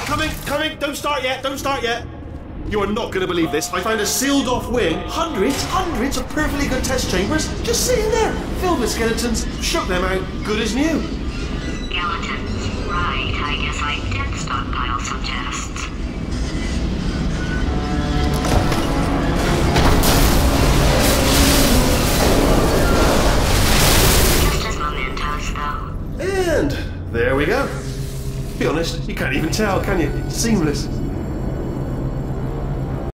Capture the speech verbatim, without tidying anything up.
coming, coming. Don't start yet, don't start yet. You are not going to believe this. I found a sealed off wing. Hundreds, hundreds of perfectly good test chambers just sitting there, filled with skeletons. Shook them out, good as new. Skeletons, right. I guess I did stockpile some tests. Just as mementos, though. And there we go. To be honest, you can't even tell, can you? It's seamless.